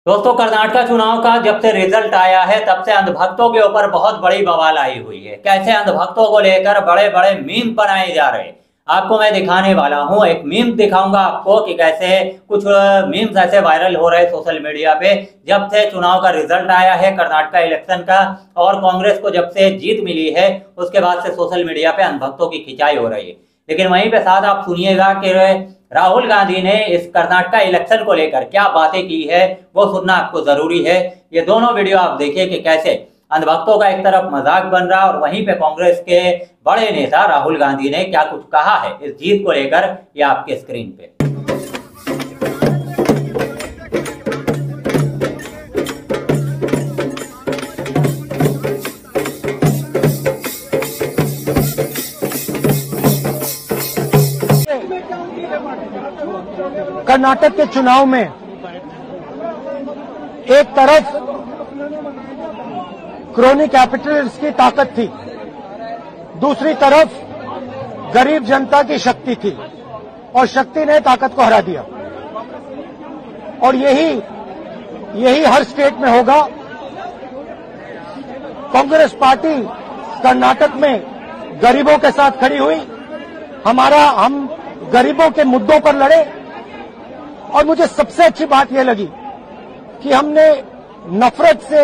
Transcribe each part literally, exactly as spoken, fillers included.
दोस्तों, कर्नाटक चुनाव का जब से रिजल्ट आया है तब से अंधभक्तों के ऊपर बहुत बड़ी बवाल आई हुई है। कैसे अंधभक्तों को लेकर बड़े बड़े मीम बनाए जा रहे हैं, आपको मैं दिखाने वाला हूं। एक मीम दिखाऊंगा आपको कि कैसे कुछ मीम्स ऐसे वायरल हो रहे हैं सोशल मीडिया पे जब से चुनाव का रिजल्ट आया है कर्नाटक इलेक्शन का, और कांग्रेस को जब से जीत मिली है उसके बाद से सोशल मीडिया पे अंधभक्तों की खिंचाई हो रही है। लेकिन वहीं पे साथ आप सुनिएगा कि राहुल गांधी ने इस कर्नाटक इलेक्शन को लेकर क्या बातें की है वो सुनना आपको जरूरी है। ये दोनों वीडियो आप देखिए कि कैसे अंधभक्तों का एक तरफ मजाक बन रहा और वहीं पे कांग्रेस के बड़े नेता राहुल गांधी ने क्या कुछ कहा है इस जीत को लेकर, ये आपके स्क्रीन पे। कर्नाटक के चुनाव में एक तरफ क्रोनी कैपिटल्स की ताकत थी, दूसरी तरफ गरीब जनता की शक्ति थी और शक्ति ने ताकत को हरा दिया। और यही यही हर स्टेट में होगा। कांग्रेस पार्टी कर्नाटक में गरीबों के साथ खड़ी हुई, हमारा हम गरीबों के मुद्दों पर लड़े। और मुझे सबसे अच्छी बात यह लगी कि हमने नफरत से,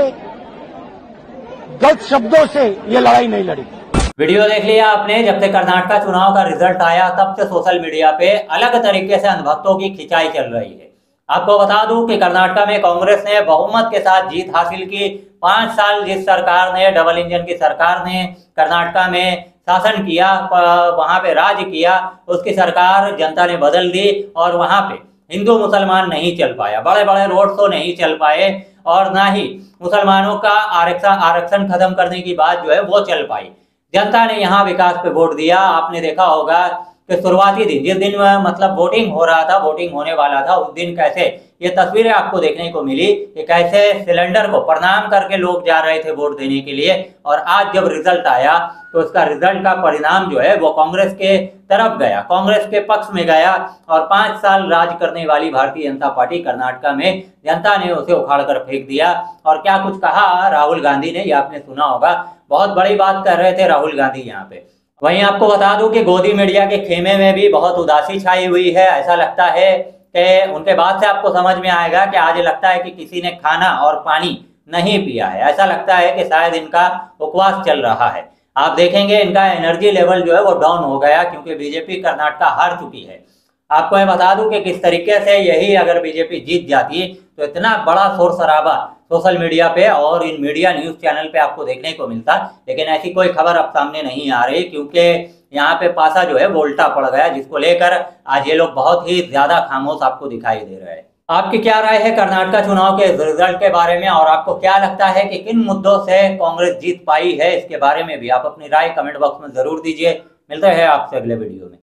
गलत शब्दों से ये लड़ाई नहीं लड़ी। वीडियो देख लिया आपने। जब से कर्नाटक चुनाव का रिजल्ट आया तब से सोशल मीडिया पे अलग तरीके से अंधभक्तों की खिंचाई चल रही है। आपको बता दूं कि कर्नाटक में कांग्रेस ने बहुमत के साथ जीत हासिल की। पांच साल जिस सरकार ने, डबल इंजन की सरकार ने कर्नाटक में शासन किया, वहां पे राज किया, उसकी सरकार जनता ने बदल दी और वहां पे हिंदू मुसलमान नहीं चल पाया, बड़े बड़े रोड शो नहीं चल पाए और ना ही मुसलमानों का आरक्षण आरक्षण खत्म करने की बात जो है वो चल पाई। जनता ने यहाँ विकास पे वोट दिया। आपने देखा होगा कि शुरुआती दिन, जिस दिन मतलब वोटिंग हो रहा था, वोटिंग होने वाला था, उस दिन कैसे ये तस्वीरें आपको देखने को मिली कि कैसे सिलेंडर को प्रणाम करके लोग जा रहे थे वोट देने के लिए। और आज जब रिजल्ट आया तो उसका रिजल्ट का परिणाम जो है वो कांग्रेस के तरफ गया, कांग्रेस के पक्ष में गया। और पांच साल राज करने वाली भारतीय जनता पार्टी कर्नाटक में जनता ने उसे उखाड़ कर फेंक दिया। और क्या कुछ कहा राहुल गांधी ने, ये आपने सुना होगा। बहुत बड़ी बात कर रहे थे राहुल गांधी यहाँ पे। वहीं आपको बता दूं कि गोदी मीडिया के खेमे में भी बहुत उदासी छाई हुई है। ऐसा लगता है कि उनके बाद से आपको समझ में आएगा कि आज लगता है कि किसी ने खाना और पानी नहीं पिया है। ऐसा लगता है कि शायद इनका उपवास चल रहा है। आप देखेंगे इनका एनर्जी लेवल जो है वो डाउन हो गया क्योंकि बीजेपी कर्नाटक हार चुकी है। आपको मैं बता दूं कि किस तरीके से यही अगर बीजेपी जीत जाती तो इतना बड़ा शोर शराबा सोशल मीडिया पे और इन मीडिया न्यूज चैनल पे आपको देखने को मिलता। लेकिन ऐसी कोई खबर अब सामने नहीं आ रही क्योंकि यहाँ पे पासा जो है वो उल्टा पड़ गया, जिसको लेकर आज ये लोग बहुत ही ज्यादा खामोश आपको दिखाई दे रहे हैं। आपकी क्या राय है कर्नाटक चुनाव के रिजल्ट के बारे में, और आपको क्या लगता है कि किन मुद्दों से कांग्रेस जीत पाई है, इसके बारे में भी आप अपनी राय कमेंट बॉक्स में जरूर दीजिए। मिलते हैं आपसे अगले वीडियो में।